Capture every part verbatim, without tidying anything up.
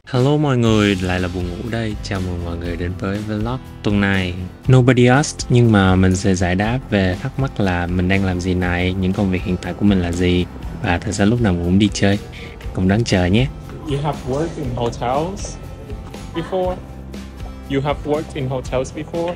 Hello mọi người, lại là buồn ngủ đây. Chào mừng mọi người đến với vlog tuần này. Nobody asked, nhưng mà mình sẽ giải đáp về thắc mắc là mình đang làm gì này, những công việc hiện tại của mình là gì, và tại sao lúc nào mình cũng đi chơi. Cùng đón chờ nhé. You have worked in hotels before? You have worked in hotels before?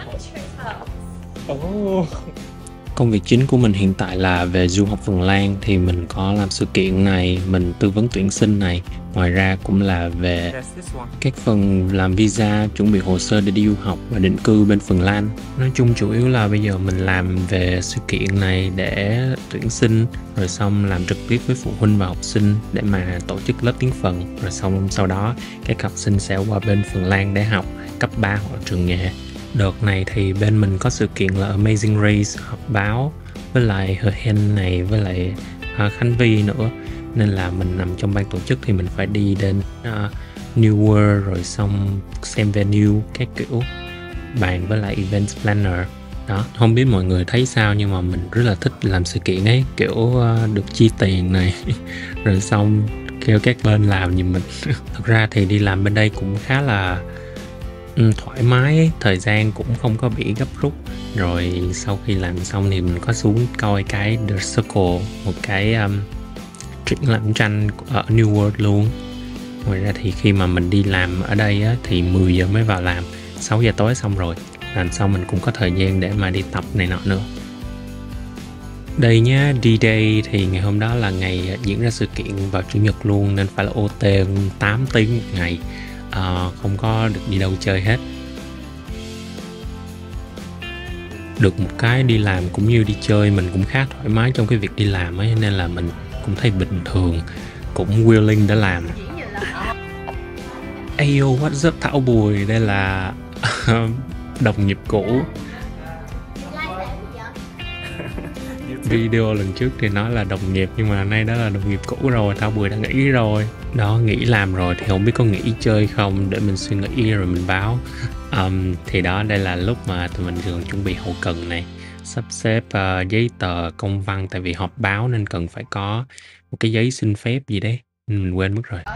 Oh. Công việc chính của mình hiện tại là về du học Phần Lan, thì mình có làm sự kiện này, mình tư vấn tuyển sinh này. Ngoài ra cũng là về các phần làm visa, chuẩn bị hồ sơ để đi du học và định cư bên Phần Lan. Nói chung chủ yếu là bây giờ mình làm về sự kiện này để tuyển sinh, rồi xong làm trực tiếp với phụ huynh và học sinh để mà tổ chức lớp tiếng Phần, rồi xong sau đó các học sinh sẽ qua bên Phần Lan để học cấp ba hoặc trường nghề. Đợt này thì bên mình có sự kiện là Amazing Race họp báo với lại Hờ Hen này với lại uh, Khánh Vi nữa, nên là mình nằm trong ban tổ chức thì mình phải đi đến uh, New World rồi xong xem venue các kiểu, bàn với lại event planner đó. Không biết mọi người thấy sao nhưng mà mình rất là thích làm sự kiện ấy, kiểu uh, được chi tiền này rồi xong kêu các bên làm giùm mình. Thật ra thì đi làm bên đây cũng khá là Ừ, thoải mái ấy. Thời gian cũng không có bị gấp rút. Rồi sau khi làm xong thì mình có xuống coi cái The Circle, một cái um, triển lãm tranh ở New World luôn. Ngoài ra thì khi mà mình đi làm ở đây á, thì mười giờ mới vào làm, sáu giờ tối xong rồi. Làm xong mình cũng có thời gian để mà đi tập này nọ nữa. Đây nhá, D-Day thì ngày hôm đó là ngày diễn ra sự kiện vào Chủ nhật luôn, nên phải là ô tê tám tiếng một ngày. Uh, không có được đi đâu chơi hết. Được một cái đi làm cũng như đi chơi, mình cũng khá thoải mái trong cái việc đi làm ấy, nên là mình cũng thấy bình thường, cũng willing để làm. Ayo, what's up Thảo Bùi, đây là đồng nghiệp cũ. Video lần trước thì nói là đồng nghiệp, nhưng mà nay đó là đồng nghiệp cũ rồi. Thảo Bùi đã nghỉ rồi đó, nghỉ làm rồi thì không biết có nghỉ chơi không, để mình suy nghĩ rồi mình báo. Um, thì đó, đây là lúc mà tụi mình thường chuẩn bị hậu cần này, sắp xếp uh, giấy tờ công văn, tại vì họp báo nên cần phải có một cái giấy xin phép gì đấy, mình quên mất rồi.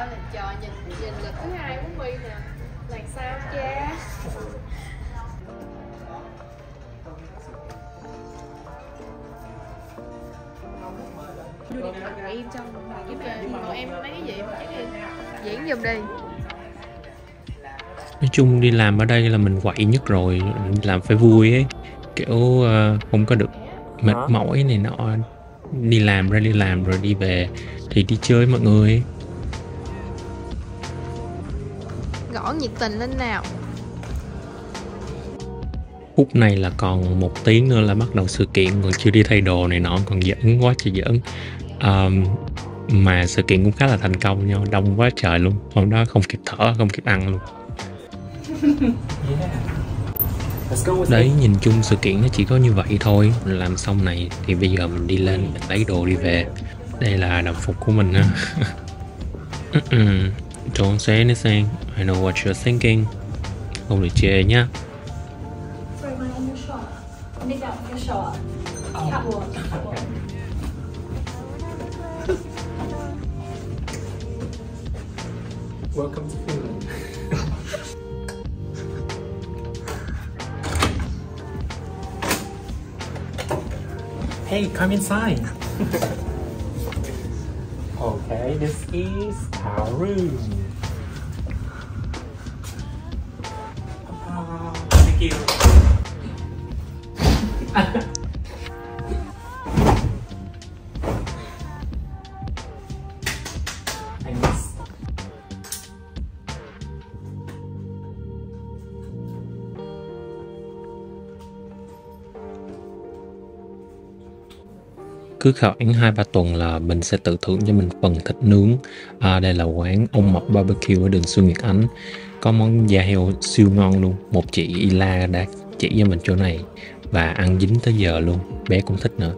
Im trong kiếm về ngồi em mấy cái gì mà chắc đi diễn giùm đi. Nói chung đi làm ở đây là mình quậy nhất rồi, làm phải vui ấy, kiểu uh, không có được mệt mỏi này nọ. Đi làm ra đi làm rồi đi về thì đi chơi mọi người. Gõ nhiệt tình lên nào. Phút này là còn một tiếng nữa là bắt đầu sự kiện, còn chưa đi thay đồ này nọ, còn giỡn quá trời giỡn. Um, mà sự kiện cũng khá là thành công nha, đông quá trời luôn, hôm đó không kịp thở, không kịp ăn luôn. Đấy, nhìn chung sự kiện nó chỉ có như vậy thôi. Mình làm xong này thì bây giờ mình đi lên, mình lấy đồ đi về. Đây là đồng phục của mình á. Don't say anything, I know what you're thinking. Không được chê nhá. Welcome to Finland. Hey, come inside. Okay, this is our room. Uh, thank you. Cứ khoảng hai ba tuần là mình sẽ tự thưởng cho mình phần thịt nướng. À, đây là quán Ông Mập Barbecue ở đường Xuân Nguyệt Ánh. Có món da heo siêu ngon luôn. Một chị Ila đã chỉ cho mình chỗ này và ăn dính tới giờ luôn. Bé cũng thích nữa.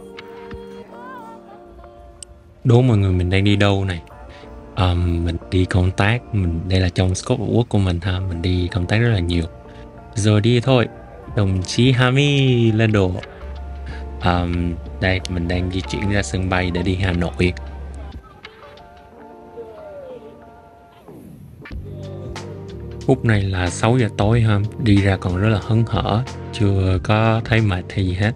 Đố mọi người mình đang đi đâu này? Um, mình đi công tác. Mình đây là trong scope of work của mình ha. Mình đi công tác rất là nhiều. Rồi đi thôi. Đồng chí Hami lên đồ. Um, đây mình đang di chuyển ra sân bay để đi Hà Nội. Phút này là sáu giờ tối ha, đi ra còn rất là hớn hở, chưa có thấy mệt hay gì hết.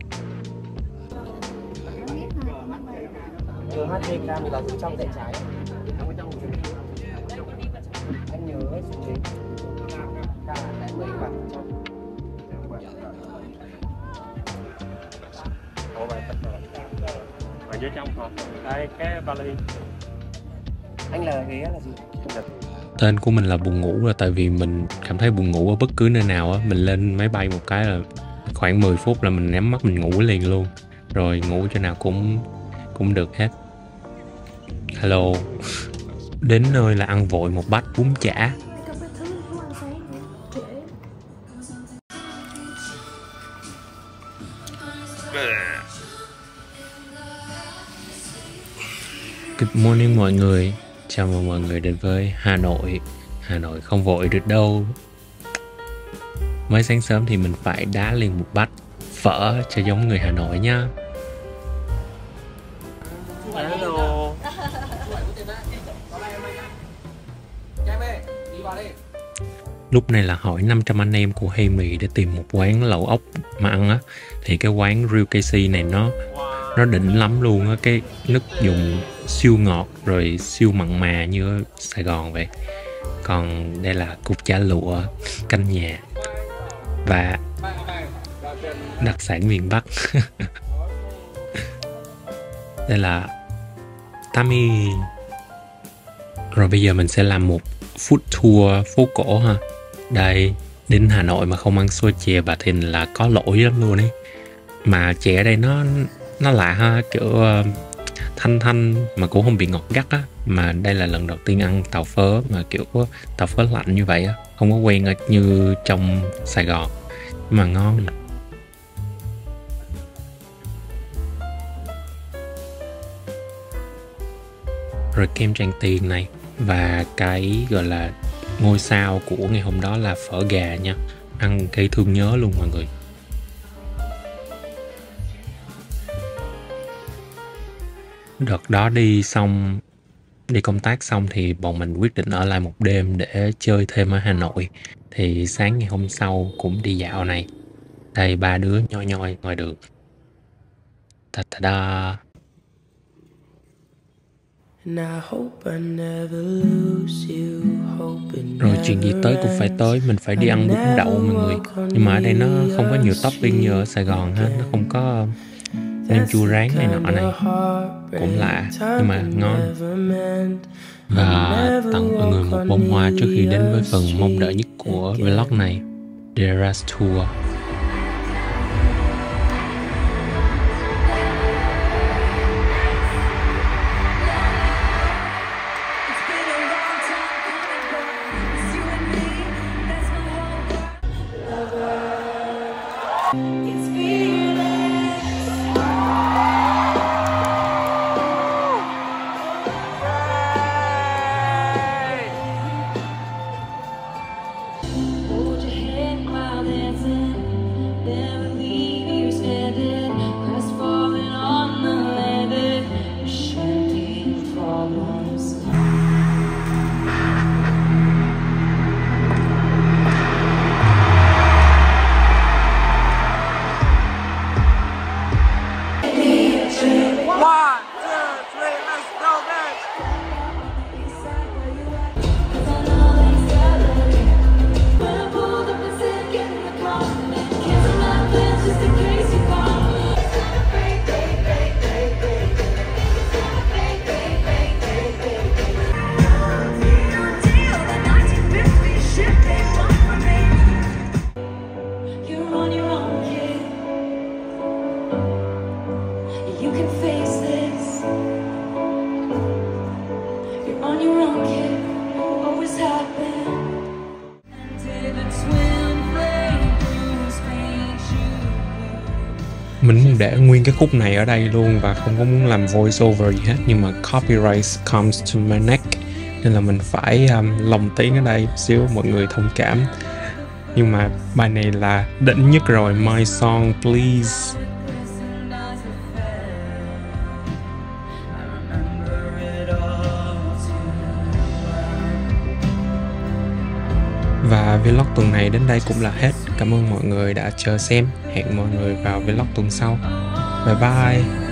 Ở dưới trong hộp đây cái vali. Anh là ghế là gì? Tên của mình là buồn ngủ là tại vì mình cảm thấy buồn ngủ ở bất cứ nơi nào á, mình lên máy bay một cái là khoảng mười phút là mình nhắm mắt mình ngủ liền luôn, rồi ngủ chỗ nào cũng cũng được hết. Hello. Đến nơi là ăn vội một bát bún chả. Good morning mọi người. Chào mừng mọi người đến với Hà Nội. Hà Nội không vội được đâu. Mới sáng sớm thì mình phải đá liền một bát phở cho giống người Hà Nội nha. Hello. Lúc này là hỏi năm trăm anh em của Hay Mì để tìm một quán lẩu ốc mà ăn á. Thì cái quán Real ca xê này nó nó đỉnh lắm luôn á, cái nước dùng siêu ngọt rồi siêu mặn mà như ở Sài Gòn vậy. Còn đây là cục chả lụa, canh nhà và đặc sản miền Bắc. Đây là Tami. Rồi bây giờ mình sẽ làm một food tour phố cổ ha. Đây, đến Hà Nội mà không ăn xôi chè Bà Thìn là có lỗi lắm luôn ấy. Mà chè ở đây nó nó lạ ha, kiểu uh, thanh thanh mà cũng không bị ngọt gắt á. Mà đây là lần đầu tiên ăn tàu phớ mà kiểu tàu phớ lạnh như vậy á, không có quen ở như trong Sài Gòn mà ngon. Rồi kem Tràng Tiền này và cái gọi là ngôi sao của ngày hôm đó là phở gà nha, ăn gây thương nhớ luôn mọi người. Đợt đó đi xong, đi công tác xong thì bọn mình quyết định ở lại một đêm để chơi thêm ở Hà Nội. Thì sáng ngày hôm sau cũng đi dạo này. Đây ba đứa nhoi nhoi ngoài đường. Ta ta da. Rồi chuyện gì tới cũng phải tới, mình phải đi ăn bún đậu mọi người. Nhưng mà ở đây nó không có nhiều topping như ở Sài Gòn ha, nó không có nem chua rán này nọ này, cũng lạ nhưng mà ngon. Và tặng mọi người một bông hoa trước khi đến với phần mong đợi nhất của vlog này, The Eras Tour. Mình muốn để nguyên cái khúc này ở đây luôn và không có muốn làm voice over gì hết, nhưng mà copyright comes to my neck nên là mình phải um, lồng tiếng ở đây xíu, mọi người thông cảm. Nhưng mà bài này là đỉnh nhất rồi, My Song Please. Và vlog tuần này đến đây cũng là hết. Cảm ơn mọi người đã chờ xem. Hẹn mọi người vào vlog tuần sau. Bye bye.